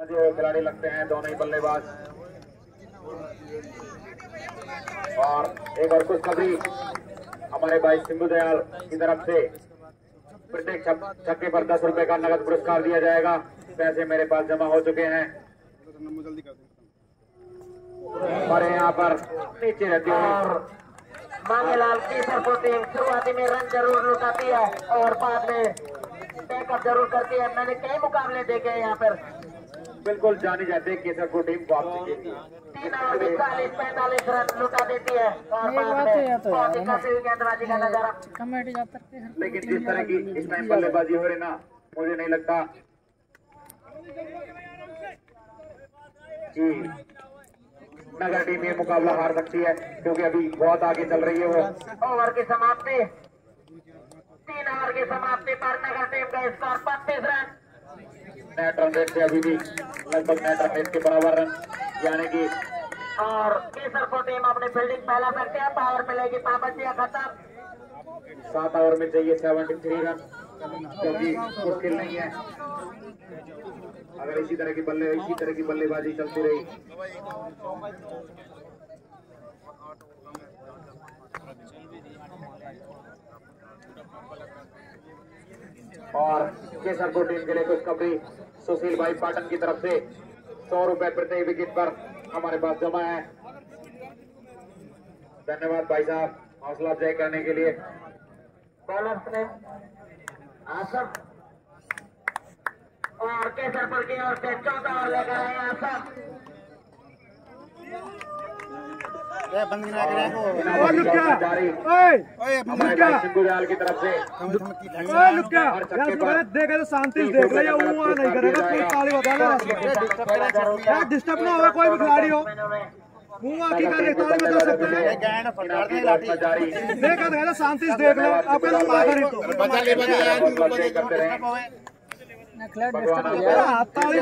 जो खिलाड़ी लगते हैं दोनों ही बल्लेबाज। और एक और खुशखबरी हमारे भाई सिंधु दयाल की तरफ से प्रत्येक छक्के पर 10 रुपए का नगद पुरस्कार दिया जाएगा। पैसे मेरे पास जमा हो चुके हैं और यहाँ पर नीचे रहती है मांगेलाल केसर को टीम शुरुआती में रन जरूर लुटाती है और बाद में बैकअप जरूर करती है। मैंने कई मुकाबले देखे हैं यहाँ पर। बिल्कुल जानी जाती है केसर को टीम वापसी के लिए 3 ओवर में 40-45 रन लुटा देती है और बाद में बहुत ही कसी हुई गेंदबाजी का नजारा। लेकिन जिस तरह की इस टाइम बल्लेबाजी हो रही ना, मुझे नहीं लगता कि नगर टीम ये मुकाबला हार सकती है, क्योंकि अभी बहुत आगे चल रही है वो। ओवर की समाप्ति 3 ओवर की समाप्ति पर नगर टीम का score 32 run. Net run rate से अभी भी लगभग नेट रन रेट के बराबर रन, यानी कि और केसर को टीम अपनी फील्डिंग फैला सकते हैं। पावर मिलेगी पाबंदियां खत्म। 7 ओवर में चाहिए 73 रन, क्योंकि मुश्किल नहीं है अगर इसी तरह की बल्लेबाजी चलती रही। और केसर को टीम के लिए खुशखबरी सुशील भाई पाटन की तरफ से 100 रुपए प्रति विकेट पर हमारे पास जमा है। धन्यवाद भाई साहब हौसला अफजाई करने के लिए। बॉलर्स ने आसम और केसरपुर की ओर से 14 ओवर लेकर आए आसम। सिंधु दयाल की तरफ से देखे तो शांति से देख ले, नहीं करेगा कोई ताली बता डिस्टर्ब ना होगा कोई भी खिलाड़ी हो। मुँह की ताली बता सकते हैं। देखा शांति से देख लो आप ताली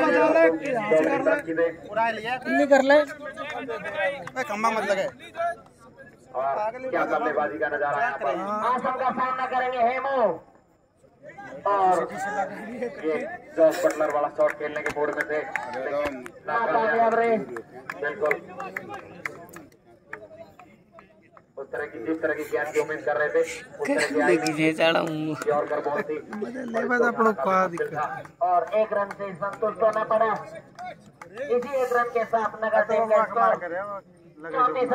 कर ले खम्बा मत लगे। क्या बल्लेबाजी का नजारा है यहाँ पर। आसम का सामना करेंगे हेमो और ये जॉस बटलर वाला शॉट खेलने के मूड में थे, बिल्कुल उस तरह की जिस तरह की गेंद की उम्मीद कर रहे थे उस तरह की आई नहीं। और कर बहुत थी और 1 रन से संतुष्ट होना पड़ा। इसी 1 रन के साथ नगर टीम का स्कोर 34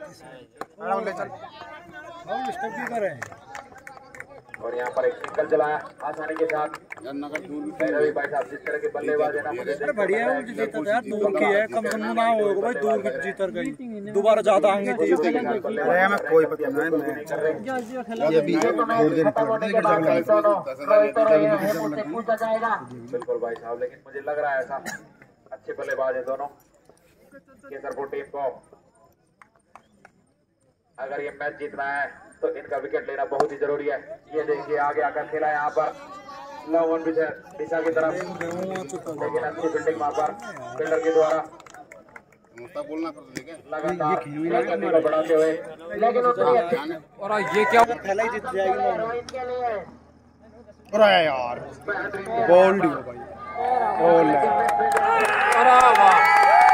रन। और यहाँ पर एक सिंगल चलाया आसानी के साथ रवि भाई साहब। जिस तरह के बल्लेबाज है ना, मुझे बढ़िया है जीता यार, दूर की है कम से कम ना होगा भाई, दूर की जीतर गई दोबारा ज्यादा आएंगे। अरे हमें कोई पता नहीं ये भी पूछा जाएगा। बिल्कुल भाई साहब, लेकिन मुझे लग रहा है ऐसा अच्छे बल्लेबाज है दोनों केसरपुर टीम को। अगर ये मैच जीतना है तो इनका विकेट लेना बहुत ही जरूरी है। ये देखिए आगे आकर खेला यहाँ पर लवन दिशा की तरफ, लेकिन अच्छी फील्डिंग वहाँ पर फील्डर के द्वारा लगातार बढ़ाते हुए। लेकिन और ये क्या खेला ही जीत जाएगी रोहित के लिए यार बोल्ड भाई। अरे वाह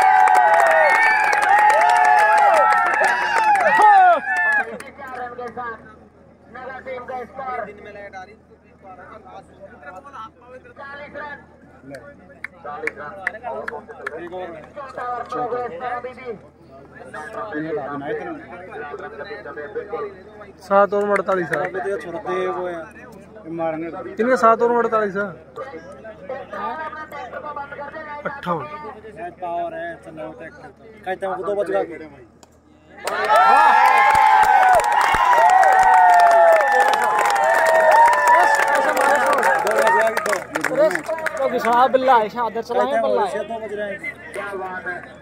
नगर टीम का स्कोर 40 रन। सात और 48 किनके 7 और 48 58 पावर है। कहते हैं 2 बज गए। बिल्ला है, शादर चलाएं बल्ला है। क्या बात है।